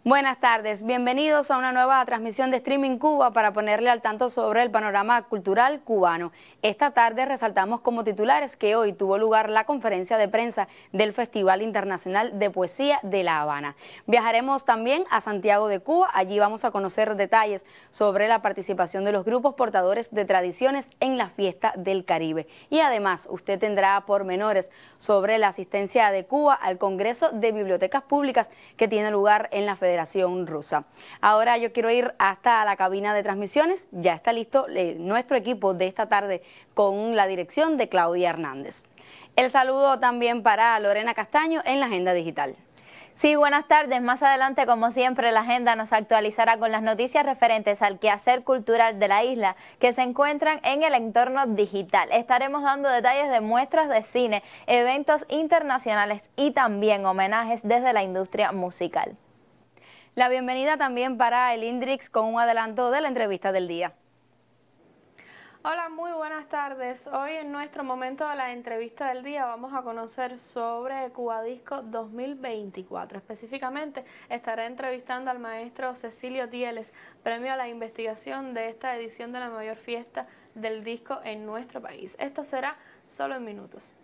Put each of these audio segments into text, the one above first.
Buenas tardes, bienvenidos a una nueva transmisión de Streaming Cuba para ponerle al tanto sobre el panorama cultural cubano. Esta tarde resaltamos como titulares que hoy tuvo lugar la conferencia de prensa del Festival Internacional de Poesía de La Habana. Viajaremos también a Santiago de Cuba, allí vamos a conocer detalles sobre la participación de los grupos portadores de tradiciones en la Fiesta del Caribe. Y además usted tendrá pormenores sobre la asistencia de Cuba al Congreso de Bibliotecas Públicas que tiene lugar en la Federación Rusa. Ahora yo quiero ir hasta la cabina de transmisiones. Ya está listo nuestro equipo de esta tarde con la dirección de Claudia Hernández. El saludo también para Lorena Castaño en la agenda digital. Sí, buenas tardes. Más adelante, como siempre, la agenda nos actualizará con las noticias referentes al quehacer cultural de la isla que se encuentran en el entorno digital. Estaremos dando detalles de muestras de cine, eventos internacionales y también homenajes desde la industria musical. La bienvenida también para el Indrix con un adelanto de la entrevista del día. Hola, muy buenas tardes. Hoy en nuestro momento de la entrevista del día vamos a conocer sobre Cubadisco 2024. Específicamente estaré entrevistando al maestro Cecilio Tieles, premio a la investigación de esta edición de la mayor fiesta del disco en nuestro país. Esto será solo en minutos.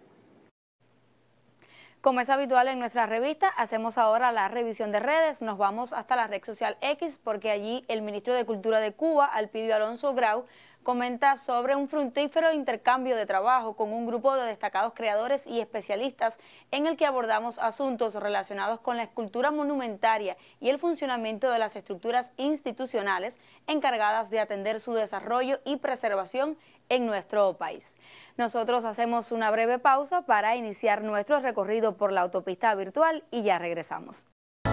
Como es habitual en nuestra revista, hacemos ahora la revisión de redes. Nos vamos hasta la red social X porque allí el ministro de Cultura de Cuba, Alpidio Alonso Grau, comenta sobre un fructífero intercambio de trabajo con un grupo de destacados creadores y especialistas en el que abordamos asuntos relacionados con la escultura monumentaria y el funcionamiento de las estructuras institucionales encargadas de atender su desarrollo y preservación en nuestro país. Nosotros hacemos una breve pausa para iniciar nuestro recorrido por la autopista virtual y ya regresamos.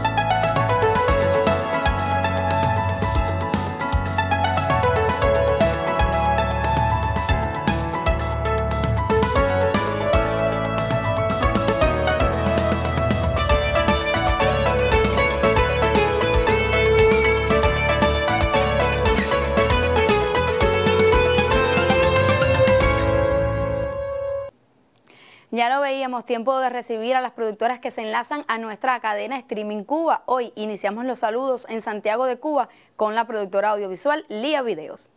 Ya lo veíamos, tiempo de recibir a las productoras que se enlazan a nuestra cadena Streaming Cuba. Hoy iniciamos los saludos en Santiago de Cuba con la productora audiovisual Lía Videos.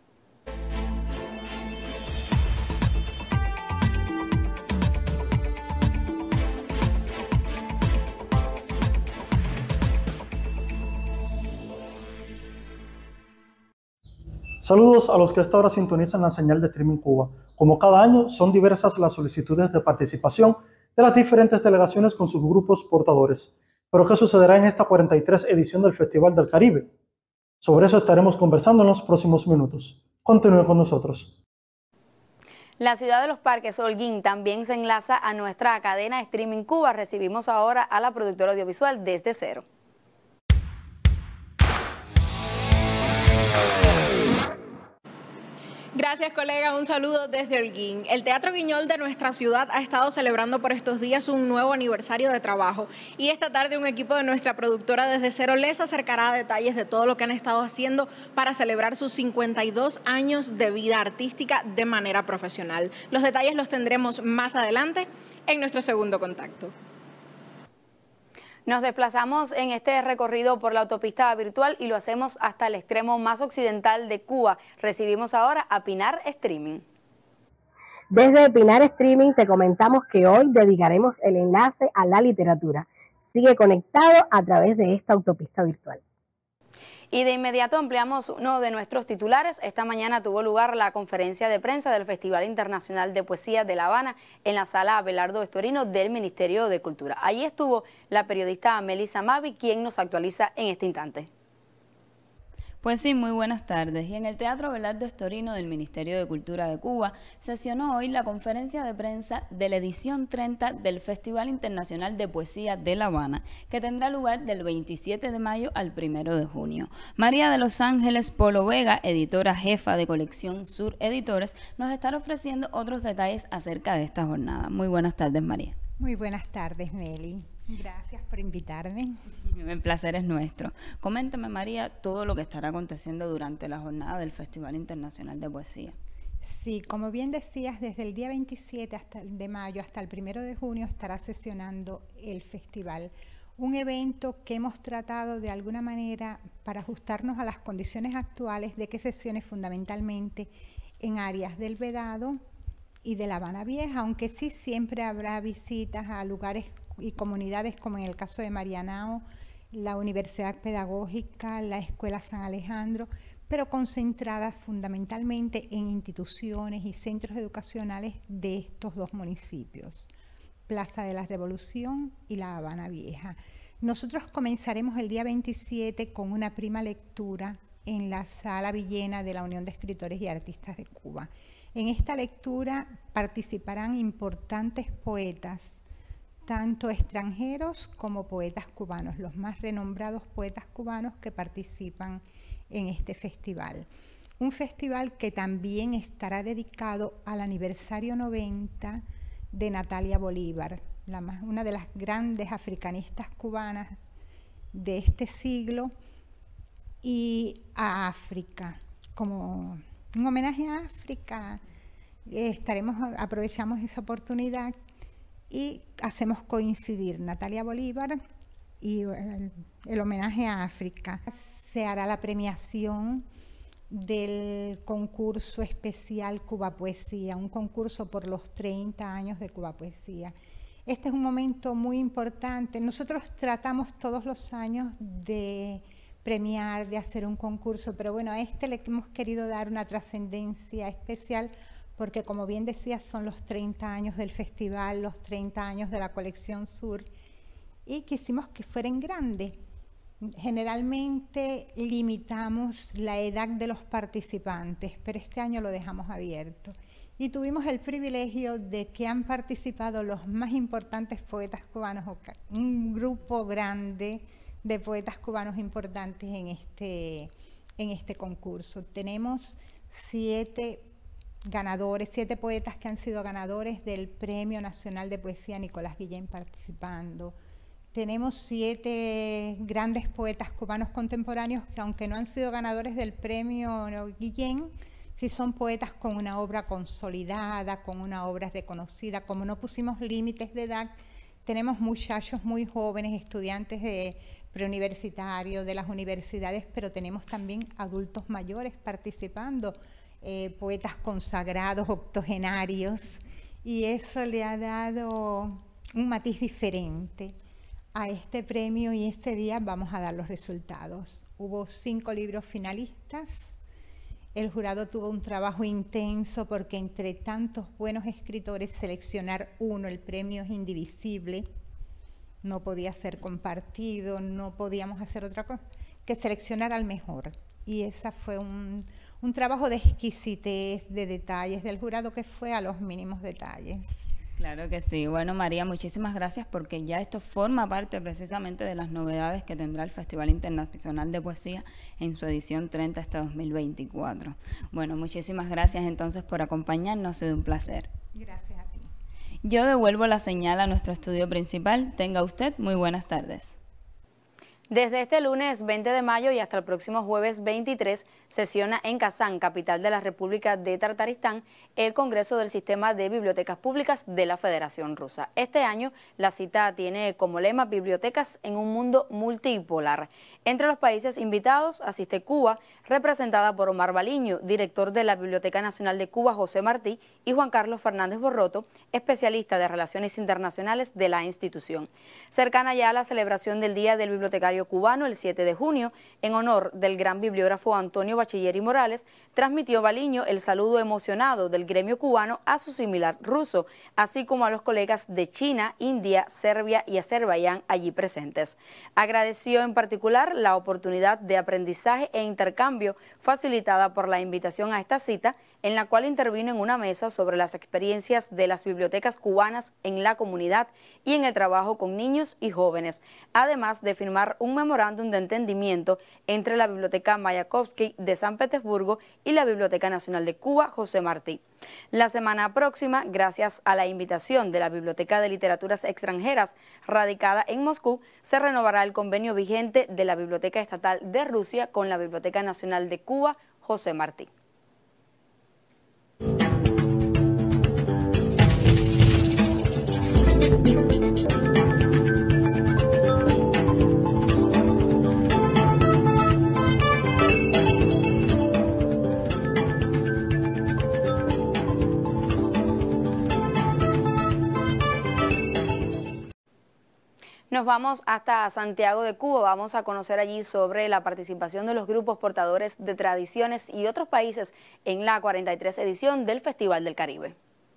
Saludos a los que a esta hora sintonizan la señal de Streaming Cuba. Como cada año, son diversas las solicitudes de participación de las diferentes delegaciones con sus grupos portadores. Pero ¿qué sucederá en esta 43 edición del Festival del Caribe? Sobre eso estaremos conversando en los próximos minutos. Continúen con nosotros. La ciudad de Los Parques, Holguín, también se enlaza a nuestra cadena Streaming Cuba. Recibimos ahora a la productora audiovisual Desde Cero. Gracias, colega. Un saludo desde Holguín. El Teatro Guiñol de nuestra ciudad ha estado celebrando por estos días un nuevo aniversario de trabajo y esta tarde un equipo de nuestra productora Desde Cero les acercará detalles de todo lo que han estado haciendo para celebrar sus 52 años de vida artística de manera profesional. Los detalles los tendremos más adelante en nuestro segundo contacto. Nos desplazamos en este recorrido por la autopista virtual y lo hacemos hasta el extremo más occidental de Cuba. Recibimos ahora a Pinar Streaming. Desde Pinar Streaming te comentamos que hoy dedicaremos el enlace a la literatura. Sigue conectado a través de esta autopista virtual. Y de inmediato ampliamos uno de nuestros titulares. Esta mañana tuvo lugar la conferencia de prensa del Festival Internacional de Poesía de La Habana en la sala Abelardo Estorino del Ministerio de Cultura. Allí estuvo la periodista Melissa Mavi, quien nos actualiza en este instante. Pues sí, muy buenas tardes. Y en el Teatro Abelardo Estorino del Ministerio de Cultura de Cuba sesionó hoy la conferencia de prensa de la edición 30 del Festival Internacional de Poesía de La Habana, que tendrá lugar del 27 de mayo al 1 de junio. María de los Ángeles Polo Vega, editora jefa de Colección Sur Editores, nos estará ofreciendo otros detalles acerca de esta jornada. Muy buenas tardes, María. Muy buenas tardes, Meli. Gracias por invitarme. El placer es nuestro. Coméntame, María, todo lo que estará aconteciendo durante la jornada del Festival Internacional de Poesía. Sí, como bien decías, desde el día 27 de mayo hasta el 1 de junio estará sesionando el festival. un evento que hemos tratado de alguna manera para ajustarnos a las condiciones actuales de que sesione fundamentalmente en áreas del Vedado y de La Habana Vieja, aunque sí siempre habrá visitas a lugares y comunidades como en el caso de Marianao, la Universidad Pedagógica, la Escuela San Alejandro, pero concentradas fundamentalmente en instituciones y centros educacionales de estos dos municipios, Plaza de la Revolución y La Habana Vieja. Nosotros comenzaremos el día 27 con una prima lectura en la Sala Villena de la Unión de Escritores y Artistas de Cuba. En esta lectura participarán importantes poetas, tanto extranjeros como poetas cubanos, los más renombrados poetas cubanos que participan en este festival. Un festival que también estará dedicado al aniversario 90 de Natalia Bolívar, una de las grandes africanistas cubanas de este siglo, y a África. Como un homenaje a África, aprovechamos esa oportunidad y hacemos coincidir Natalia Bolívar y el homenaje a África. Se hará la premiación del concurso especial Cuba Poesía, un concurso por los 30 años de Cuba Poesía. Este es un momento muy importante. Nosotros tratamos todos los años de premiar, de hacer un concurso, pero bueno, a este le hemos querido dar una trascendencia especial porque, como bien decía, son los 30 años del festival, los 30 años de la colección Sur, y quisimos que fueran grandes. Generalmente limitamos la edad de los participantes, pero este año lo dejamos abierto. Y tuvimos el privilegio de que han participado los más importantes poetas cubanos, un grupo grande de poetas cubanos importantes en este concurso. Tenemos 7 poetas que han sido ganadores del Premio Nacional de Poesía Nicolás Guillén participando. Tenemos 7 grandes poetas cubanos contemporáneos que, aunque no han sido ganadores del Premio Guillén, sí son poetas con una obra consolidada, con una obra reconocida. Como no pusimos límites de edad, tenemos muchachos muy jóvenes, estudiantes de preuniversitarios, de las universidades, pero tenemos también adultos mayores participando, poetas consagrados, octogenarios, y eso le ha dado un matiz diferente a este premio, y este día vamos a dar los resultados. Hubo 5 libros finalistas. El jurado tuvo un trabajo intenso porque entre tantos buenos escritores seleccionar uno, el premio es indivisible, no podía ser compartido, no podíamos hacer otra cosa que seleccionar al mejor. Y ese fue un trabajo de exquisitez, de detalles del jurado que fue a los mínimos detalles. Claro que sí. Bueno, María, muchísimas gracias porque ya esto forma parte precisamente de las novedades que tendrá el Festival Internacional de Poesía en su edición 30 este 2024. Bueno, muchísimas gracias entonces por acompañarnos, ha sido un placer. Gracias a ti. Yo devuelvo la señal a nuestro estudio principal. Tenga usted muy buenas tardes. Desde este lunes 20 de mayo y hasta el próximo jueves 23 sesiona en Kazán, capital de la República de Tartaristán, el Congreso del Sistema de Bibliotecas Públicas de la Federación Rusa. Este año la cita tiene como lema Bibliotecas en un mundo multipolar. Entre los países invitados asiste Cuba, representada por Omar Baliño, director de la Biblioteca Nacional de Cuba José Martí, y Juan Carlos Fernández Borroto, especialista de Relaciones Internacionales de la institución. Cercana ya a la celebración del Día del Bibliotecario Cubano, el 7 de junio, en honor del gran bibliógrafo Antonio Bachilleri Morales, transmitió Baliño el saludo emocionado del gremio cubano a su similar ruso, así como a los colegas de China, India, Serbia y Azerbaiyán allí presentes. Agradeció en particular la oportunidad de aprendizaje e intercambio facilitada por la invitación a esta cita, en la cual intervino en una mesa sobre las experiencias de las bibliotecas cubanas en la comunidad y en el trabajo con niños y jóvenes, además de firmar un memorándum de entendimiento entre la Biblioteca Mayakovsky de San Petersburgo y la Biblioteca Nacional de Cuba José Martí. La semana próxima, gracias a la invitación de la Biblioteca de Literaturas Extranjeras radicada en Moscú, se renovará el convenio vigente de la Biblioteca Estatal de Rusia con la Biblioteca Nacional de Cuba José Martí. Nos vamos hasta Santiago de Cuba, vamos a conocer allí sobre la participación de los grupos portadores de tradiciones y otros países en la 43 edición del Festival del Caribe.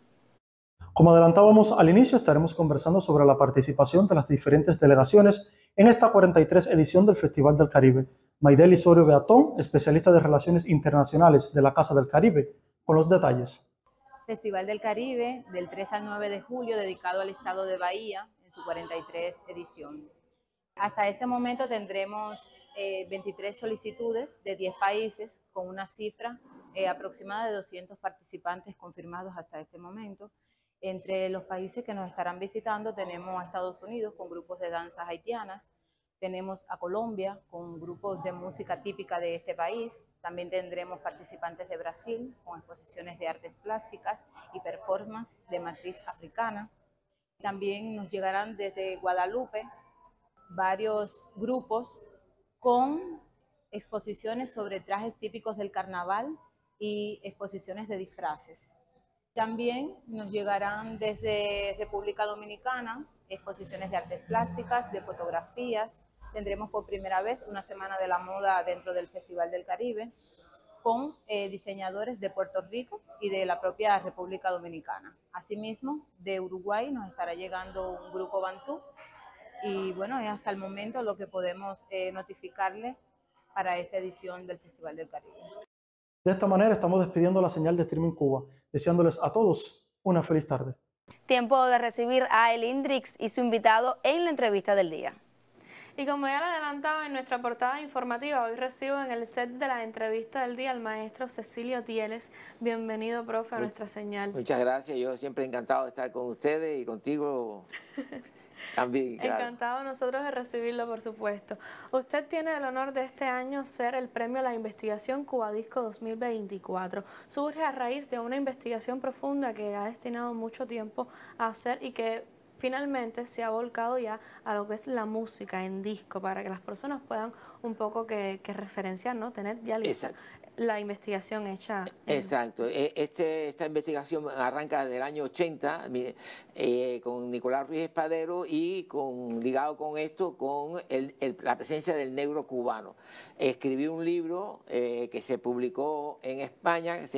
Como adelantábamos al inicio, estaremos conversando sobre la participación de las diferentes delegaciones en esta 43 edición del Festival del Caribe. Maidel Isorio Beatón, especialista de Relaciones Internacionales de la Casa del Caribe, con los detalles. Festival del Caribe del 3 al 9 de julio dedicado al estado de Bahía en su 43 edición. Hasta este momento tendremos 23 solicitudes de 10 países con una cifra aproximada de 200 participantes confirmados hasta este momento. Entre los países que nos estarán visitando tenemos a Estados Unidos con grupos de danzas haitianas, tenemos a Colombia con grupos de música típica de este país, también tendremos participantes de Brasil con exposiciones de artes plásticas y performance de matriz africana. También nos llegarán desde Guadalupe varios grupos con exposiciones sobre trajes típicos del carnaval y exposiciones de disfraces. También nos llegarán desde República Dominicana exposiciones de artes plásticas, de fotografías. Tendremos por primera vez una semana de la moda dentro del Festival del Caribe con diseñadores de Puerto Rico y de la propia República Dominicana. Asimismo, de Uruguay nos estará llegando un grupo bantú y bueno, es hasta el momento lo que podemos notificarle para esta edición del Festival del Caribe. De esta manera estamos despidiendo la señal de Streaming Cuba, deseándoles a todos una feliz tarde. Tiempo de recibir a Elindrix y su invitado en la entrevista del día. Y como ya le adelantaba en nuestra portada informativa, hoy recibo en el set de la entrevista del día al maestro Cecilio Tieles. Bienvenido, profe, a nuestra señal. Muchas gracias, yo siempre encantado de estar con ustedes y contigo también. Claro. Encantado nosotros de recibirlo, por supuesto. Usted tiene el honor de este año ser el premio a la investigación Cubadisco 2024. Surge a raíz de una investigación profunda que ha destinado mucho tiempo a hacer y que finalmente se ha volcado ya a lo que es la música en disco, para que las personas puedan un poco que referenciar, ¿no? Tener ya la investigación hecha. Exacto. Esta investigación arranca desde el año 80 con Nicolás Ruiz Espadero y ligado con esto, con la presencia del negro cubano. Escribí un libro que se publicó en España, que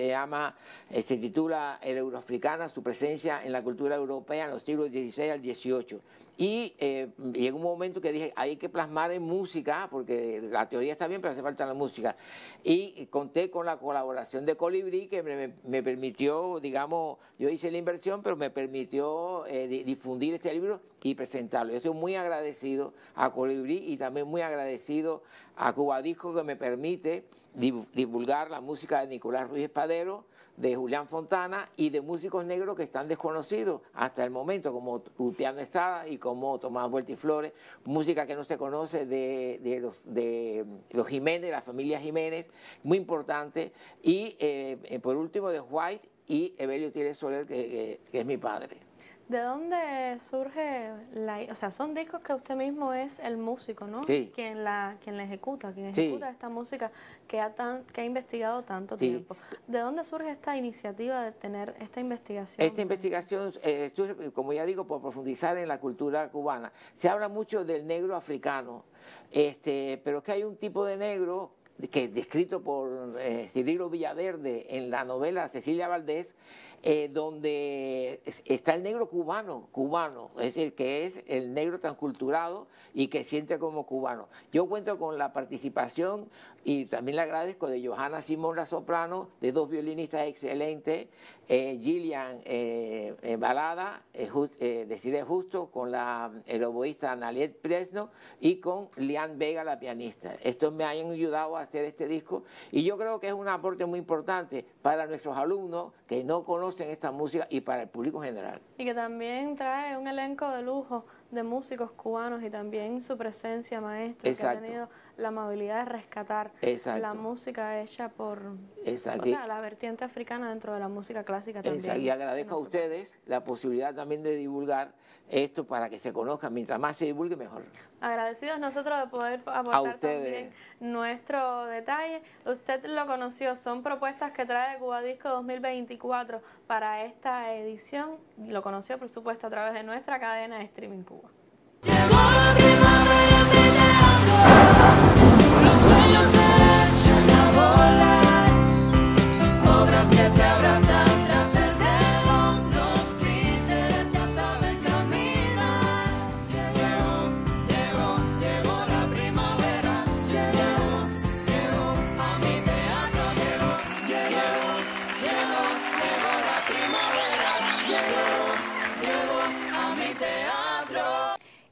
se titula El Euroafricana, su presencia en la cultura europea en los siglos XVI al XVIII. Y llegó un momento que dije, hay que plasmar en música, porque la teoría está bien, pero hace falta la música. Y conté con la colaboración de Colibrí, que me permitió, digamos, yo hice la inversión, pero me permitió difundir este libro y presentarlo. Yo estoy muy agradecido a Colibrí y también muy agradecido a Cubadisco, que me permite divulgar la música de Nicolás Ruiz Espadero, de Julián Fontana y de músicos negros que están desconocidos hasta el momento, como Ulpiano Estrada y como Tomás Vuelta y Flores, música que no se conoce de los Jiménez, la familia Jiménez, muy importante, y por último de White y Evelio Tieles Soler, que es mi padre. ¿De dónde surge o sea, son discos que usted mismo es el músico, ¿no? Sí. Quien la ejecuta, esta música que ha investigado tanto tiempo. ¿De dónde surge esta iniciativa de tener esta investigación? Esta investigación surge, como ya digo, por profundizar en la cultura cubana. Se habla mucho del negro africano, pero es que hay un tipo de negro que descrito por Cirilo Villaverde en la novela Cecilia Valdés, donde está el negro cubano, es decir, que es el negro transculturado y que siente como cubano. Yo cuento con la participación, y también le agradezco, de Johanna Simón, la soprano, de dos violinistas excelentes, Gillian Balada, Desiree Justo, con el oboísta Analiet Presno y con Lian Vega, la pianista. Estos me han ayudado a hacer este disco y yo creo que es un aporte muy importante para nuestros alumnos que no conocen esta música y para el público general. Y que también trae un elenco de lujo de músicos cubanos y también su presencia, maestro, Exacto. que ha tenido la amabilidad de rescatar Exacto. la música hecha por la vertiente africana dentro de la música clásica también. Exacto. Y agradezco a ustedes la posibilidad también de divulgar esto para que se conozca. Mientras más se divulgue, mejor. Agradecidos nosotros de poder aportar también nuestro detalle. Usted lo conoció, son propuestas que trae Cubadisco 2024 para esta edición. Lo conoció, por supuesto, a través de nuestra cadena de Streaming Cuba.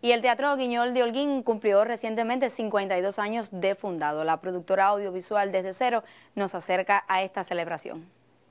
Y el Teatro Guiñol de Holguín cumplió recientemente 52 años de fundado. La productora audiovisual Desde Cero nos acerca a esta celebración.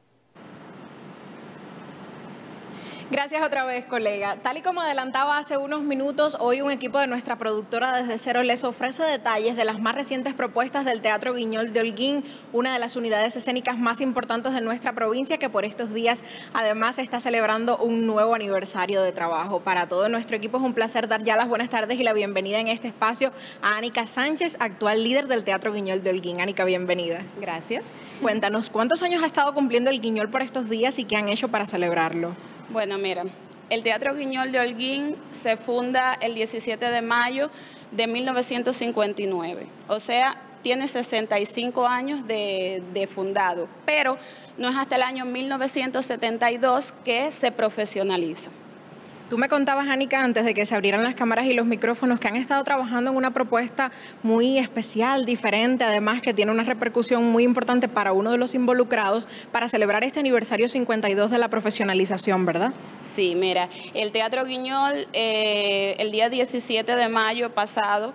Gracias otra vez, colega. Tal y como adelantaba hace unos minutos, hoy un equipo de nuestra productora Desde Cero les ofrece detalles de las más recientes propuestas del Teatro Guiñol de Holguín, una de las unidades escénicas más importantes de nuestra provincia, que por estos días además está celebrando un nuevo aniversario de trabajo. Para todo nuestro equipo es un placer dar ya las buenas tardes y la bienvenida en este espacio a Ánica Sánchez, actual líder del Teatro Guiñol de Holguín. Ánica, bienvenida. Gracias. Cuéntanos, ¿cuántos años ha estado cumpliendo el Guiñol por estos días y qué han hecho para celebrarlo? Bueno, mira, el Teatro Guiñol de Holguín se funda el 17 de mayo de 1959, o sea, tiene 65 años de fundado, pero no es hasta el año 1972 que se profesionaliza. Tú me contabas, Ánica, antes de que se abrieran las cámaras y los micrófonos, que han estado trabajando en una propuesta muy especial, diferente, además que tiene una repercusión muy importante para uno de los involucrados para celebrar este aniversario 52 de la profesionalización, ¿verdad? Sí, mira, el Teatro Guiñol el día 17 de mayo pasado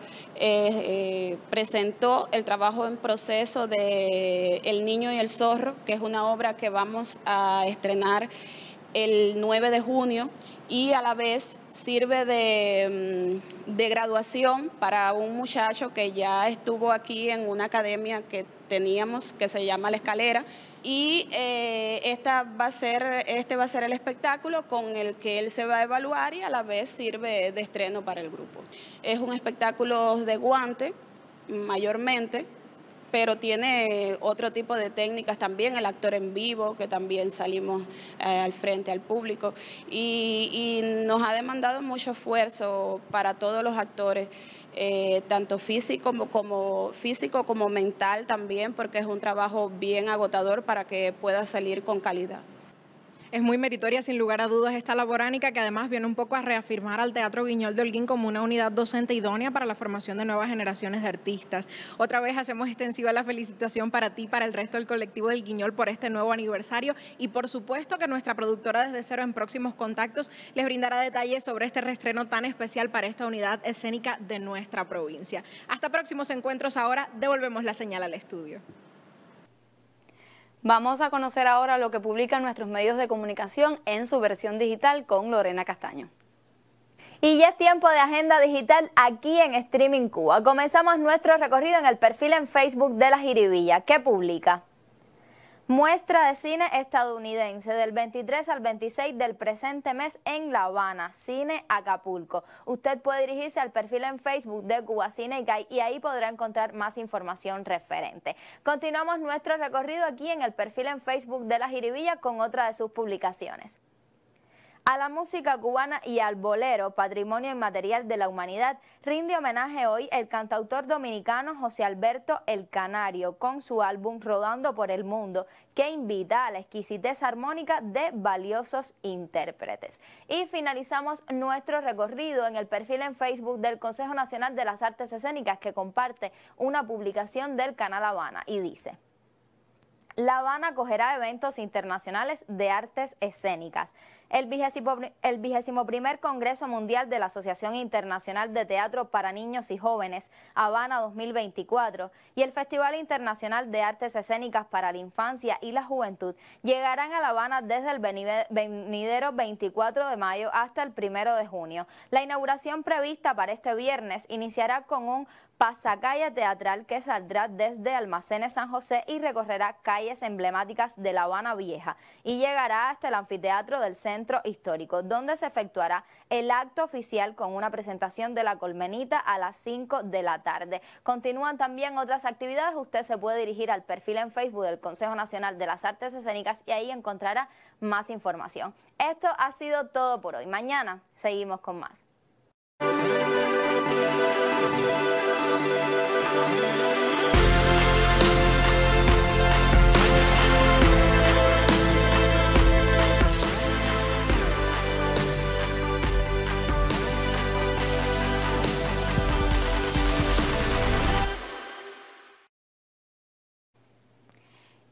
presentó el trabajo en proceso de El Niño y el Zorro, que es una obra que vamos a estrenar el 9 de junio y a la vez sirve de graduación para un muchacho que ya estuvo aquí en una academia que teníamos que se llama La Escalera y este va a ser el espectáculo con el que él se va a evaluar y a la vez sirve de estreno para el grupo. Es un espectáculo de guante mayormente, pero tiene otro tipo de técnicas también, el actor en vivo, que también salimos al frente al público, y nos ha demandado mucho esfuerzo para todos los actores, tanto físico como mental también, porque es un trabajo bien agotador para que pueda salir con calidad. Es muy meritoria, sin lugar a dudas, esta labor, Ánica, que además viene un poco a reafirmar al Teatro Guiñol de Holguín como una unidad docente idónea para la formación de nuevas generaciones de artistas. Otra vez hacemos extensiva la felicitación para ti, para el resto del colectivo del Guiñol por este nuevo aniversario y por supuesto que nuestra productora Desde Cero en próximos contactos les brindará detalles sobre este reestreno tan especial para esta unidad escénica de nuestra provincia. Hasta próximos encuentros. Ahora devolvemos la señal al estudio. Vamos a conocer ahora lo que publican nuestros medios de comunicación en su versión digital con Lorena Castaño. Y ya es tiempo de agenda digital aquí en Streaming Cuba. Comenzamos nuestro recorrido en el perfil en Facebook de La Jiribilla, que publica: muestra de cine estadounidense del 23 al 26 del presente mes en La Habana, Cine Acapulco. Usted puede dirigirse al perfil en Facebook de Cuba Cine y ahí podrá encontrar más información referente. Continuamos nuestro recorrido aquí en el perfil en Facebook de La Jiribilla con otra de sus publicaciones. A la música cubana y al bolero, patrimonio inmaterial de la humanidad, rinde homenaje hoy el cantautor dominicano José Alberto El Canario con su álbum Rodando por el Mundo, que invita a la exquisitez armónica de valiosos intérpretes. Y finalizamos nuestro recorrido en el perfil en Facebook del Consejo Nacional de las Artes Escénicas, que comparte una publicación del Canal Habana y dice: La Habana acogerá eventos internacionales de artes escénicas. El 21º Congreso Mundial de la Asociación Internacional de Teatro para Niños y Jóvenes, Habana 2024, y el Festival Internacional de Artes Escénicas para la Infancia y la Juventud llegarán a La Habana desde el venidero 24 de mayo hasta el 1 de junio. La inauguración prevista para este viernes iniciará con un pasacalle teatral que saldrá desde Almacenes San José y recorrerá calles emblemáticas de La Habana Vieja y llegará hasta el anfiteatro del Centro Histórico, donde se efectuará el acto oficial con una presentación de La Colmenita a las 5 de la tarde. Continúan también otras actividades. Usted se puede dirigir al perfil en Facebook del Consejo Nacional de las Artes Escénicas y ahí encontrará más información. Esto ha sido todo por hoy. Mañana seguimos con más.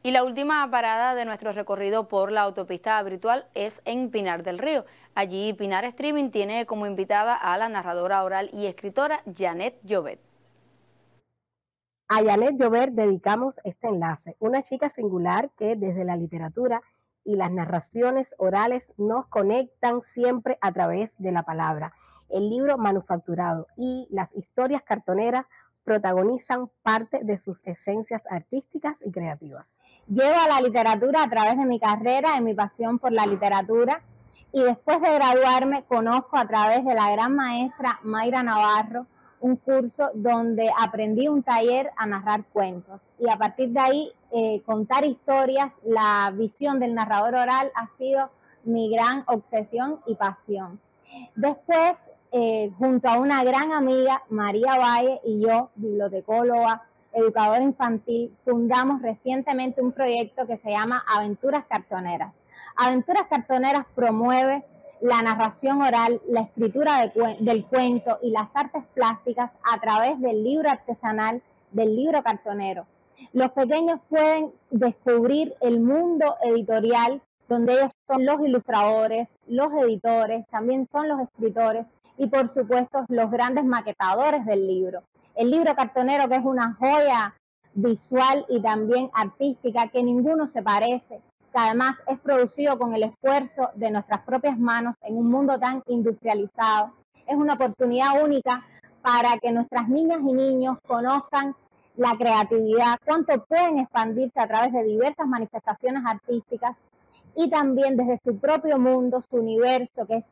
Y la última parada de nuestro recorrido por la autopista virtual es en Pinar del Río. Allí Pinar Streaming tiene como invitada a la narradora oral y escritora Janet Llobet. A Janet Llobet dedicamos este enlace, una chica singular que desde la literatura y las narraciones orales nos conectan siempre a través de la palabra. El libro manufacturado y las historias cartoneras protagonizan parte de sus esencias artísticas y creativas. Llevo a la literatura a través de mi carrera, de mi pasión por la literatura, y después de graduarme conozco a través de la gran maestra Mayra Navarro un curso donde aprendí un taller a narrar cuentos, y a partir de ahí contar historias, la visión del narrador oral ha sido mi gran obsesión y pasión. Después, junto a una gran amiga, María Valle, y yo, bibliotecóloga, educadora infantil, fundamos recientemente un proyecto que se llama Aventuras Cartoneras. Aventuras Cartoneras promueve la narración oral, la escritura del cuento y las artes plásticas a través del libro artesanal, del libro cartonero. Los pequeños pueden descubrir el mundo editorial, donde ellos son los ilustradores, los editores, también son los escritores y por supuesto los grandes maquetadores del libro. El libro cartonero, que es una joya visual y también artística, que ninguno se parece, que además es producido con el esfuerzo de nuestras propias manos en un mundo tan industrializado. Es una oportunidad única para que nuestras niñas y niños conozcan la creatividad, cuánto pueden expandirse a través de diversas manifestaciones artísticas y también desde su propio mundo, su universo, que es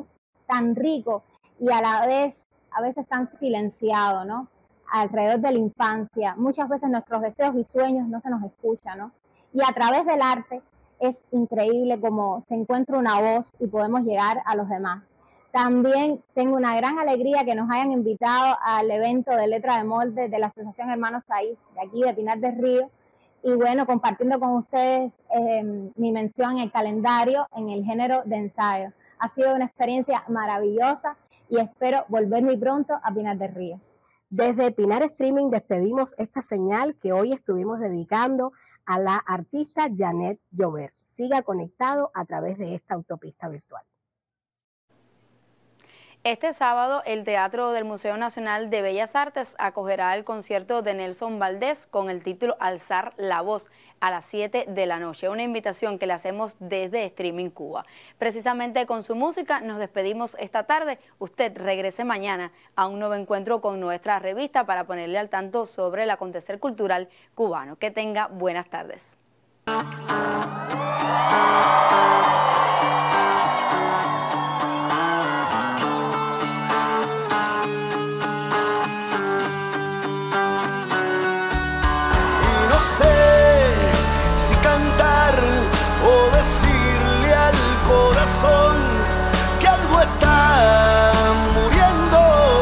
tan rico y a la vez, a veces tan silenciado, ¿no? Alrededor de la infancia. Muchas veces nuestros deseos y sueños no se nos escuchan, ¿no? Y a través del arte es increíble cómo se encuentra una voz y podemos llegar a los demás. También tengo una gran alegría que nos hayan invitado al evento de Letra de Molde de la Asociación Hermanos Saiz, de aquí de Pinar del Río, y bueno, compartiendo con ustedes mi mención en el calendario en el género de ensayo. Ha sido una experiencia maravillosa y espero volver muy pronto a Pinar del Río. Desde Pinar Streaming despedimos esta señal que hoy estuvimos dedicando a la artista Janet Llobet. Siga conectado a través de esta autopista virtual. Este sábado, el Teatro del Museo Nacional de Bellas Artes acogerá el concierto de Nelson Valdés con el título Alzar la Voz a las 7 de la noche. Una invitación que le hacemos desde Streaming Cuba. Precisamente con su música nos despedimos esta tarde. Usted regrese mañana a un nuevo encuentro con nuestra revista para ponerle al tanto sobre el acontecer cultural cubano. Que tenga buenas tardes. Que algo está muriendo,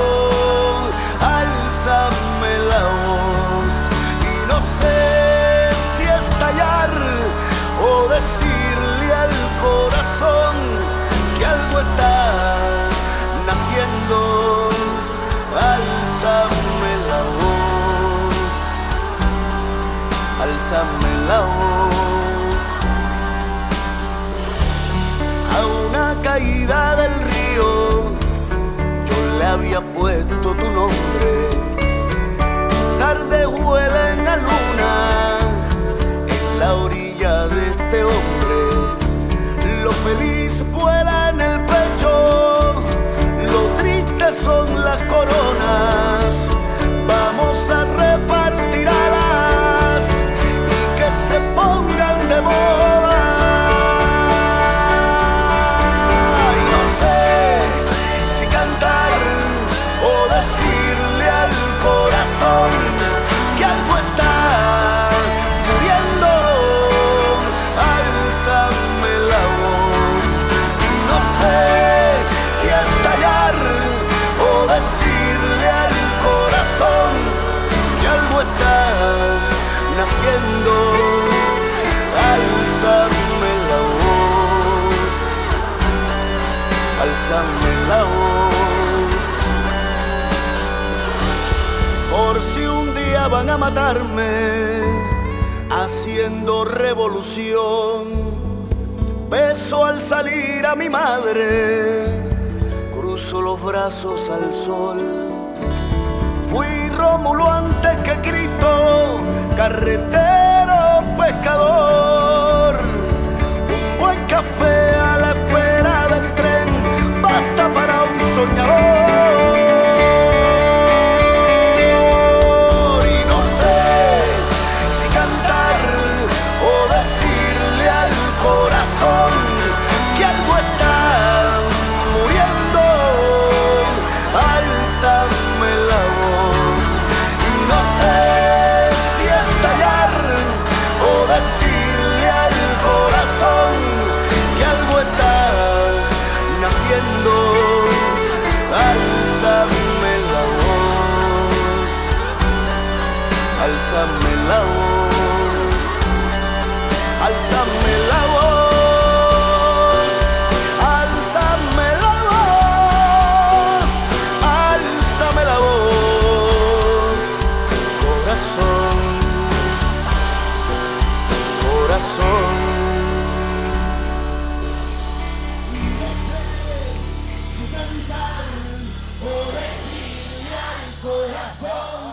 álzame la voz y no sé si estallar o decirle al corazón que algo está naciendo, álzame la voz, álzame la voz. A una caída del río yo le había puesto tu nombre. Tarde huele en la luna en la orilla de este hombre. Lo feliz vuela en el pecho, lo triste son las coronas. Vamos a repartir alas y que se pongan de moda. Que algo está muriendo, álzame la voz y no sé si estallar o decirle al corazón que algo está naciendo, álzame la voz, álzame la voz. Por si un día van a matarme, haciendo revolución. Beso al salir a mi madre, cruzo los brazos al sol. Fui Rómulo antes que Cristo, carretero, pescador. Un buen café a la espera del tren, basta para un soñador. Y no sé si cantar o decirle al corazón que algo está muriendo. Álzame la voz. Y no sé si estallar o decirle al corazón que algo está naciendo. Álzame la voz. Álzame la voz. Álzame la voz. Álzame la voz. Álzame la voz. Corazón, corazón. Cantar o decirle al corazón